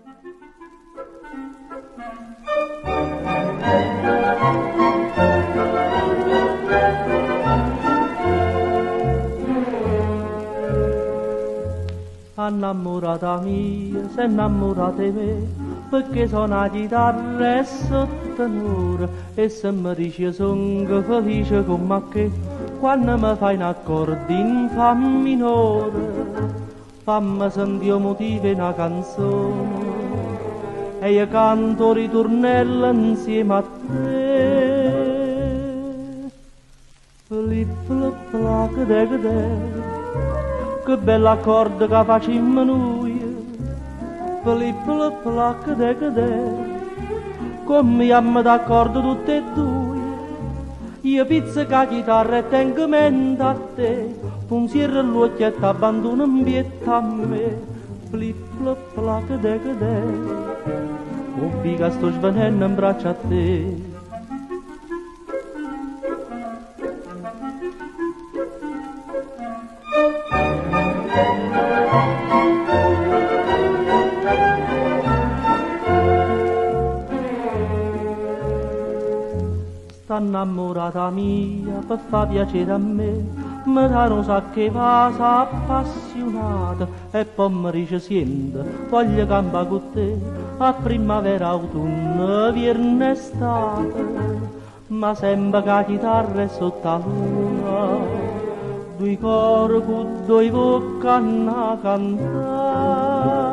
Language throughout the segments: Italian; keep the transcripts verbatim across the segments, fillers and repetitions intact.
Innamorata mia, sei innamorata di me, perché sono la chitarra e sottenore, e se mi dici sono felice come che, quando mi fai un accordo in fa minore, fammi sentire motivo in una canzone, e io canto ritornello insieme a te. Flip flop plac de de, che bella accordo che facciamo noi, flip flop plac de de, come siamo d'accordo tutte e due. Io pizzica la chitarra e tengo mente a te, pensiero all'occhio e t'abbandono in pietta a me. Flip flop plac de de, ovvi che sto svenendo in braccio a te. Sta innamorata mia per fa piacere a me, mi dà un sacco di vasa appassionata e poi mi dice sente, voglio campare con te a primavera, autunno, vierno, estate, ma sembra che la chitarra è sotto la luna, due cori con due bocche a cantare.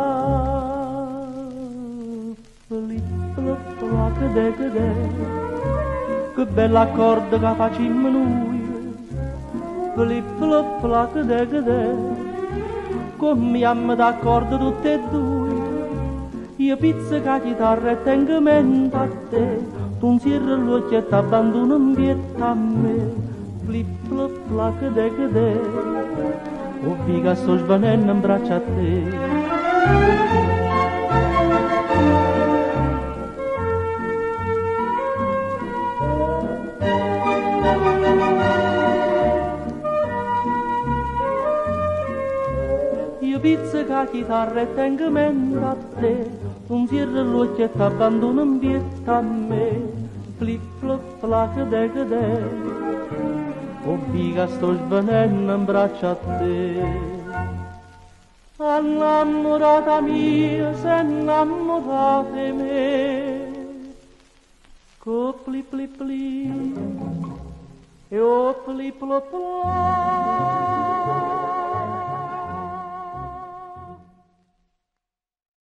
Flip flop plac de de, che bella accordo che facciamo noi, flip flop plac de de, come siamo d'accordo tutte e due. Io pizzica la chitarra e tengo mente a te, tu cierri l'occhio e t'abbandono in pietta a me. Flip flop plac de de, ovvi che sto svenendo in braccio a te. Io pizzica la chitarra e tengo mente a te, non cierri l'occhio e t'abbandono in pietta a me. Flip flop plac de de, ovvi che sto svenendo in braccio a te. Innamorata mia, sei innamorata di me, co pli pli pli, e o pli plo plo.